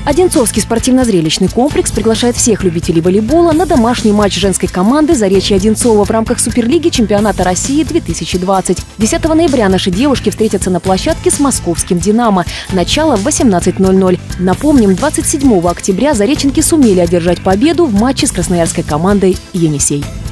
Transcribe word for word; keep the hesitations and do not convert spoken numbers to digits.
Одинцовский спортивно-зрелищный комплекс приглашает всех любителей волейбола на домашний матч женской команды «Заречье Одинцово» в рамках Суперлиги чемпионата России две тысячи двадцать. десятого ноября наши девушки встретятся на площадке с московским «Динамо». Начало в восемнадцать ноль ноль. Напомним, двадцать седьмого октября зареченки сумели одержать победу в матче с красноярской командой «Енисей».